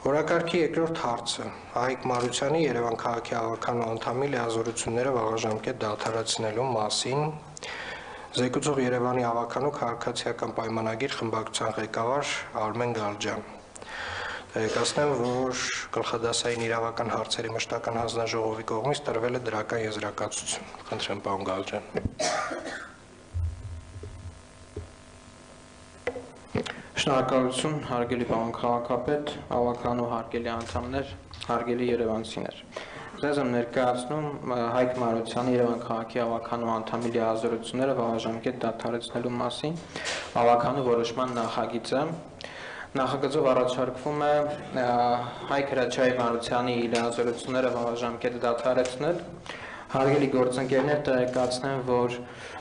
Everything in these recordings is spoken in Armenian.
Օրակարգի երկրորդ հարցը Հայկ Մարությանի Երևան քաղաքի ավականու անդամի լիազորությունները վաղաժամկետ դադարեցնելու մասին զեկուցող Երևանի ավականու քաղաքացիական պայմանագիր խմբակցության ղեկավար Արմեն Գալջյան։ Տեղեկացնեմ, որ գլխադասային իրավական հարցերի մշտական հանձնաժողովի կողմից տրվել է դրական եզրակացություն։ Խնդրեմ, պարոն Գալջյան։ Շնորհակալություն, հարգելի պարոն քաղաքապետ, ավականու հարգելի անդամներ, հարգելի երևանցիներ։ Ձեզ եմ ներկայացնում Հայկ Մարությանի Երևան քաղաքի ավականու անդամի լիազորությունները վաղաժամկետ դադարեցնելու մասին ավականու որոշման նախագիծը։ Նախագծով առաջարկվում է Հայկ Մարությանի լիազորությունները վաղաժամկետ դադարեցնել։ Հարգելի գործընկերներ, տեղեկացնեմ, որ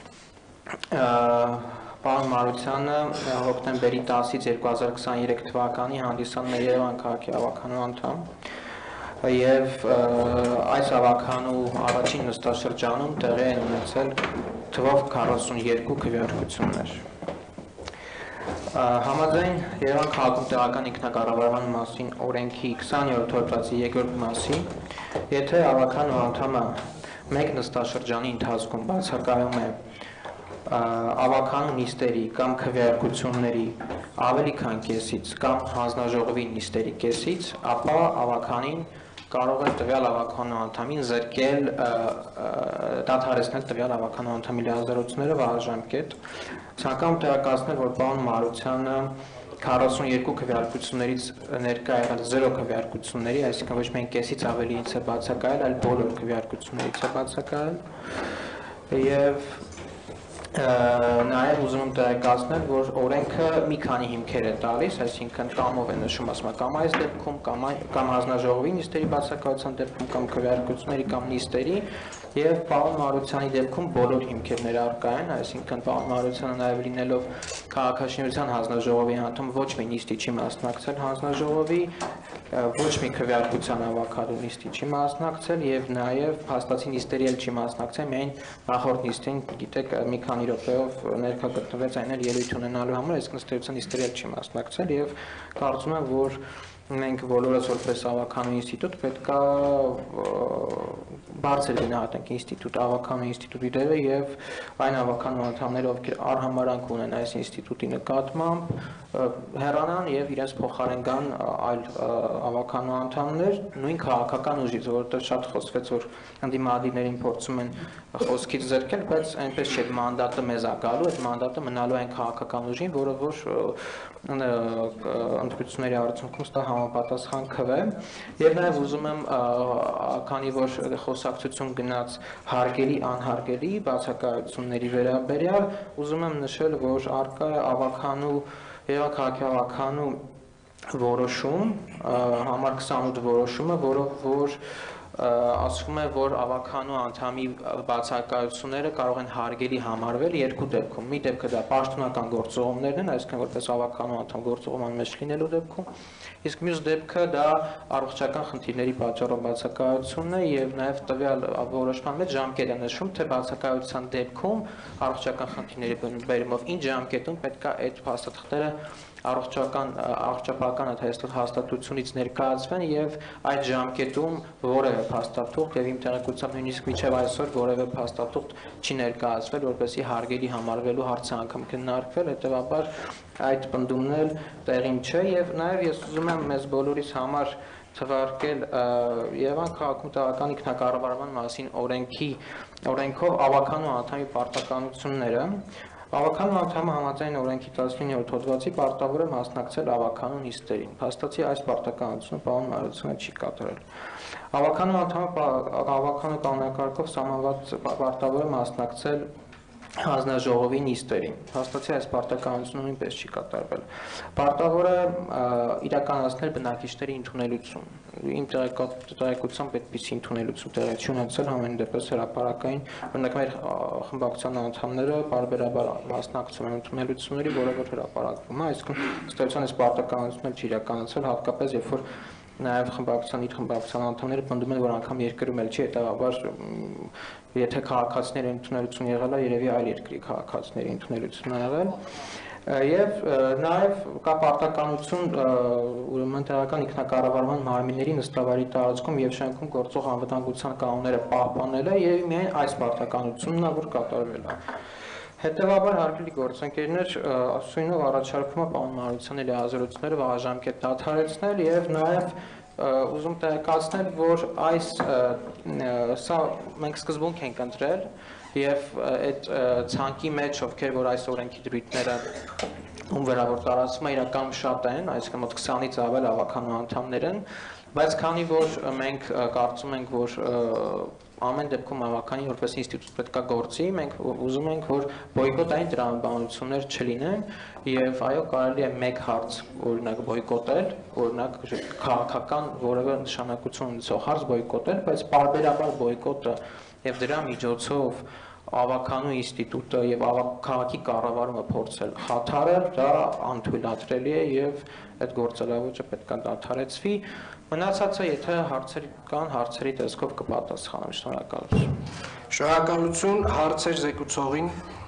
Պարոն Մարությանը հոկտեմբերի 10-ից 2023 թվականի հանդիսանում է Երևան քաղաքի ավականու անդամ եւ այս ավականու առաջին նստաշրջանում տեղի են ունեցել թվով 42 քվեարկություններ։ Համաձայն Երևան քաղաքում տեղական ինքնակառավարման մասին օրենքի 20-րդ հոդվածի 2-րդ մասի, եթե ավականու անդամը մեկ նստաշրջանի ընթացքում բացակայում է ավականու նիստերի կամ քվեարկությունների ավելի քան կեսից կամ հանձնաժողովի նիստերի կեսից, ապա ավականին կարող է տվյալ ավականու անդամին զրկել դադարեցնել տվյալ ավականու անդամի լիազորությունները վաղաժամկետ։ Ցանկանում տեղեկացնել, որ պարոն Մարությանը 42 քվեարկություններից ներկա եղել 0 քվեարկությունների, այսինքն ոչ միայն կեսից ավելիից է բացակայել, այլ բոլոր քվեարկություններից է բացակայել եւ նաև ուզում եմ տեղեկացնել, որ օրենքը մի քանի հիմքեր է տալիս, այսինքն կամով է նշում, ասում է կամ այս դեպքում, կամ հանձնաժողովի նիստերի բացակայության դեպքում, կամ քվեարկությունների կամ նիստերի, եւ պարոն Մարությանի դեպքում բոլոր հիմքերները առկա են, այսինքն պարոն Մարությանը նաև լինելով քաղաքաշինության հանձնաժողովի անդամ ոչ մի նիստի չի մասնակցել հանձնաժողովի, ոչ մի քվեարկության ավականու նիստի չի մասնակցել եւ նաեւ փաստացի նիստերի էլ չի մասնակցել, միայն նախորդ նիստին, գիտեք, մի քանի րոպեով ներկա գտնվեց այն էլ ելույթ ունենալու համար, այսինքն ըստ էության նիստերի էլ չի մասնակցել եւ կարծում եմ, որ մենք բոլորս որպես ավականու ինստիտուտ պետք է բարձր գնահատենք ինստիտուտ, ավականու ինստիտուտի դերը եւ այն ավականու անդամները, ովքեր արհամարանք ունեն այս ինստիտուտի նկատմամբ, հեռանան եւ իրենց փոխարեն գան այլ ավականու անդամներ, նույն քաղաքական ուժից, որովհետեւ շատ խոսվեց, որ ընդդիմադիրներին փորձում են խոսքից զրկել, բայց այնպես չէ, մանդատը մեզ է գալու, այդ մանդատը մնալու այն քաղաքական ուժին, որը որ ընտրությունների արդյունքում ստա համապատասխան քվե եւ նաեւ ուզում եմ քանի որ խոսակցություն գնաց հարգելի անհարգելի բացակայությունների վերաբերյալ ուզում եմ նշել որ արկա է ավականու Երևան քաղաքի ավականու որոշում համար 28 որոշումը որով որ ասում է որ ավականու անդամի բացակայությունները կարող են հարգելի համարվել երկու դեպքում մի դեպքը դա պաշտոնական գործողումներն են այսինքն որպես ավականու անդամ գործողման մեջ լինելու դեպքում իսկ մյուս դեպքը դա առողջական խնդիրների պատճառով բացակայությունն է եւ նաեւ տվյալ որոշման մեջ ժամկետ է նշում թե բացակայության դեպքում առողջական խնդիրների բերումով ինչ ժամկետում պետք է այդ փաստաթղթերը առողջապահական հաստատությունից ներկայացվեն եւ այդ ժամկետում որևէ փաստաթուղթ եւ իմ տեղեկությամբ նույնիսկ մինչեւ այսօր որևէ փաստաթուղթ չի ներկայացվել որպեսզի հարգելի համարվելու հարցը անգամ քննարկվել հետեւաբար այդ պնդումն էլ տեղին չէ եւ նաեւ ես ուզում եմ մեզ բոլորիս համար թվարկել Երևան քաղաքում տեղական ինքնակառավարման մասին օրենքով ավականու անդամի պարտականությունները Ավականու անդամը համաձայն օրենքի 19-րդ հոդվածի պարտավոր է մասնակցել ավականու նիստերին։ Փաստացի այս պարտականությունը պարոն Մարությանը չի կատարել։ Ավականու անդամը ավականու կանոնակարգով սահմանված պարտավոր է մասնակցել հանձնաժողովի նիստերին։ Փաստացի այս պարտականությունը նույնպես չի կատարվել։ Պարտավոր է իրականացնել բնակիչների ընդունելություն։ Իմ տեղեկությամբ այդպիսի ընդունելություն տեղի չի ունեցել համենայն դեպս հրապարակային, օրինակ մեր խմբակցության անդամները բարբերաբար մասնակցում են ընդունելությունների, որը որ հրապարակվում է, այսինքն ըստ էության այս պարտականությունը չի իրականացել, հատկապես երբ որ նաև խմբակցության անդամները պնդում են, որ անգամ երկրում էլ չի, հետևաբար եթե քաղաքացիների ընդունելություն եղել է, երևի այլ երկրի քաղաքացիների ընդունելություն եղել։ Եվ նաև կա պարտականություն ուրեմն տեղական ինքնակառավարման մարմինների նստավայրի տարածքում եւ շենքում գործող անվտանգության կանոնները պահպանելը եւ միայն այս պարտականությունն է, որ կատարվել է։ Հետևաբար հարգելի գործընկերներ, ասույնով առաջարկում է պարոն Մարությանի լիազորությունները վաղաժամկետ դադարեցնել եւ նաեւ ուզում տեղեկացնել, որ սա մենք սկզբունք ենք ընտրել եւ այդ ցանկի մեջ ովքեր որ այս օրենքի դրույթները ում վերավոր տարածումը իրականում շատ են, այսինքն մոտ 20-ից ավել ավականու անդամներ են, բայց քանի որ մենք կարծում ենք, որ ամեն դեպքում ավականին որպես ինստիտուտ պետք է գործի, մենք ուզում ենք, որ բոյկոտային տրամաբանություններ չլինեն եւ այո, կարելի է մեկ հարց օրինակ բոյկոտել, օրինակ քաղաքական որևէ նշանակություն ունեցող հարց բոյկոտել, բայց պարբերաբար բոյկոտը եւ դրա միջոցով ավականու ինստիտուտը եւ քաղաքի կառավարումը փորձել խաթարել, դա անթույլատրելի է եւ այդ գործելավոճը պետք է դադարեցվի։ Մնացածը, եթե հարցեր կան, հարցերի տեսքով կպատասխանեմ։ Շնորհակալություն։ Շնորհակալություն, հարցեր զեկուցողին։